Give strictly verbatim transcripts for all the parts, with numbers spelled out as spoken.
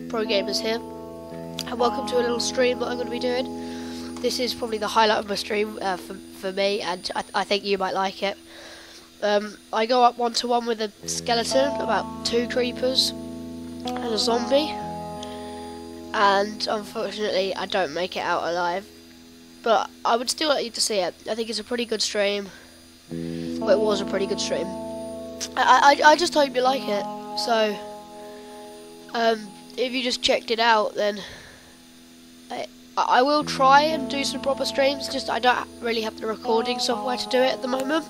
Pro Gamers here, and welcome to a little stream that I'm going to be doing. This is probably the highlight of my stream uh, for, for me, and I, I think you might like it. Um, I go up one to one with a skeleton, about two creepers, and a zombie, and unfortunately I don't make it out alive. But I would still like you to see it. I think it's a pretty good stream. Well, it was a pretty good stream. I, I, I just hope you like it. So, um, if you just checked it out, then I, I will try and do some proper streams. Just I don't really have the recording software to do it at the moment.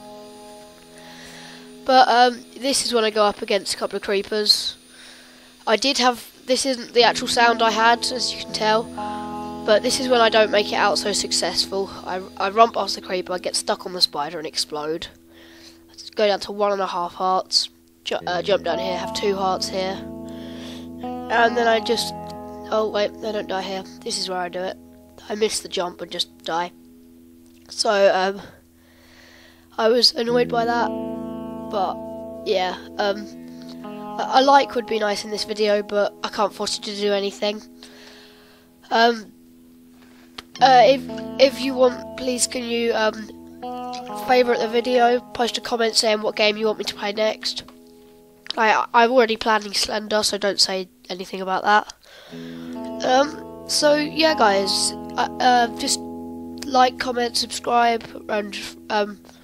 But um, this is when I go up against a couple of creepers. I did have. This isn't the actual sound I had, as you can tell. But this is when I don't make it out so successful. I, I run past the creeper, I get stuck on the spider and explode. I go down to one and a half hearts. Ju uh, jump down here, have two hearts here. And then I just... Oh wait, I don't die here. This is where I do it. I miss the jump and just die. So, um... I was annoyed by that. But, yeah. Um, a, a like would be nice in this video, but I can't force you to do anything. Um... Uh, if if you want, please can you um, favourite the video, post a comment saying what game you want me to play next. I I'm already planning Slender, so don't say anything about that. Um, so yeah, guys, uh, uh, just like, comment, subscribe, and um,